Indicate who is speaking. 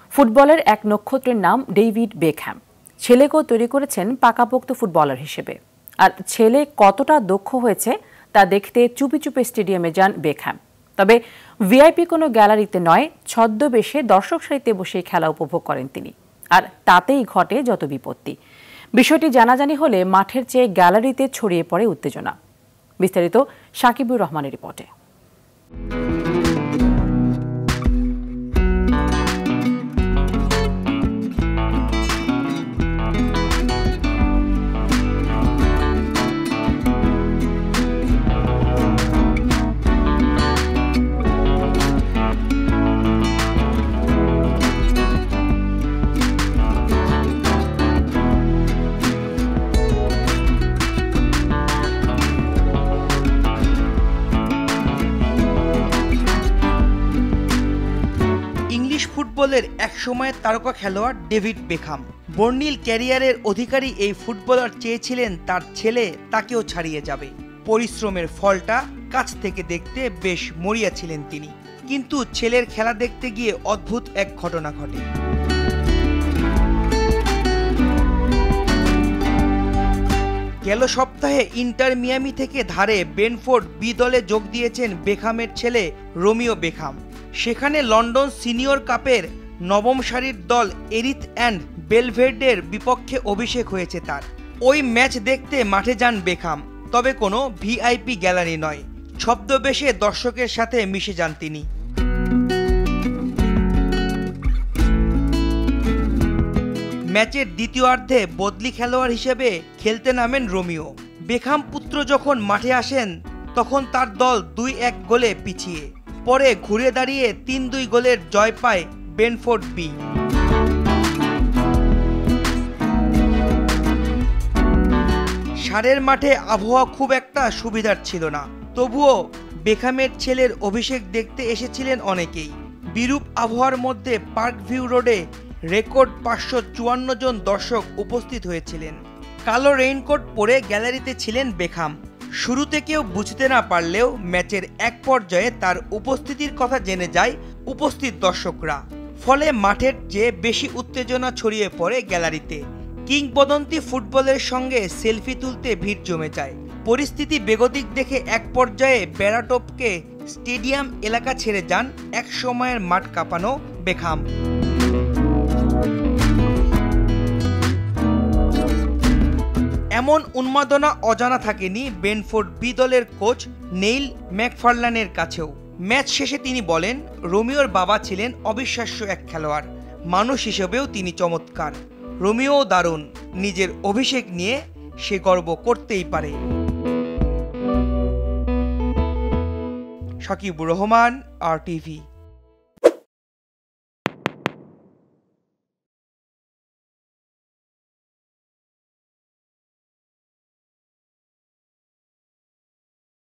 Speaker 1: ফুটবলের এক নক্ষত্রের নাম ডেভিড বেকহ্যাম। ছেলেকেও তৈরি করেছেন পাকাপোক্ত ফুটবলার হিসেবে। আর ছেলে কতটা দক্ষ হয়েছে তা দেখতে চুপি চুপি স্টেডিয়ামে যান বেকহ্যাম। তবে ভিআইপি কোনো গ্যালারিতে নয়, ছদ্মবেশে দর্শক সারিতে বসে খেলা উপভোগ করেন তিনি। আর তাতেই ঘটে যত বিপত্তি। বিষয়টি জানাজানি হলে মাঠের চেয়ে গ্যালারিতে ছড়িয়ে পড়ে উত্তেজনা। বিস্তারিত সাকিবুর রহমানের রিপোর্টে।
Speaker 2: ফুটবলের এক সময়ের তারকা খেলোয়াড় ডেভিড বেকহাম। বর্ণিল ক্যারিয়ারের অধিকারী এই ফুটবলার চেয়েছিলেন তার ছেলে তাকেও ছাড়িয়ে যাবে। পরিশ্রমের ফলটা কাছ থেকে দেখতে বেশ মরিয়া ছিলেন তিনি। কিন্তু ছেলের খেলা দেখতে গিয়ে অদ্ভুত এক ঘটনা ঘটে। গেল সপ্তাহে ইন্টার মিয়ামি থেকে ধারে বেনফোর্ড বি দলে যোগ দিয়েছেন বেকহামের ছেলে রোমিও বেকহাম। সেখানে লন্ডন সিনিয়র কাপের নবম সারির দল এরিথ অ্যান্ড বেলভের্ডের বিপক্ষে অভিষেক হয়েছে তার। ওই ম্যাচ দেখতে মাঠে যান বেকহাম, তবে কোনো ভিআইপি গ্যালারি নয়, ছদ্মবেশে দর্শকের সাথে মিশে যান তিনি। ম্যাচের দ্বিতীয়ার্ধে বদলি খেলোয়াড় হিসেবে খেলতে নামেন রোমিও। বেকহাম পুত্র যখন মাঠে আসেন তখন তার দল 2-1 গোলে পিছিয়ে। পরে ঘুরে দাঁড়িয়ে 3-2 গোলের জয় পায় বেনফোর্ড বি। সারের মাঠে আবহাওয়া খুব একটা সুবিধার ছিল না, তবুও বেকহামের ছেলের অভিষেক দেখতে এসেছিলেন অনেকেই। বিরূপ আবহাওয়ার মধ্যে পার্ক ভিউ রোডে রেকর্ড 554 জন দর্শক উপস্থিত হয়েছিলেন। কালো রেইনকোট পরে গ্যালারিতে ছিলেন বেকহাম। শুরুতে কেউ বুঝতে না পারলেও ম্যাচের এক পর্যায়ে তার উপস্থিতির কথা জেনে যায় উপস্থিত দর্শকরা। ফলে মাঠের চেয়ে বেশি উত্তেজনা ছড়িয়ে পড়ে গ্যালারিতে। কিংবদন্তি ফুটবলের সঙ্গে সেলফি তুলতে ভিড় জমে যায়। পরিস্থিতি বেগতিক দেখে এক পর্যায়ে বেড়া টপকে স্টেডিয়াম এলাকা ছেড়ে যান এক সময়ের মাঠ কাঁপানো বেকহাম। এমন উন্মাদনা অজানা থাকেনি বেনফোর্ড বি দলের কোচ নেইল ম্যাকফারল্যানের কাছেও। ম্যাচ শেষে তিনি বলেন, রোমিওর বাবা ছিলেন অবিশ্বাস্য এক খেলোয়াড়, মানুষ হিসেবেও তিনি চমৎকার। রোমিও দারুণ, নিজের অভিষেক নিয়ে সে গর্ব করতেই পারে। সাকিবুর রহমান, RTV।